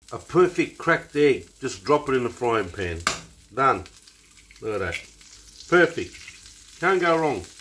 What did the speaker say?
a perfect cracked egg. Just drop it in the frying pan. Done. Look at that. Perfect. Can't go wrong.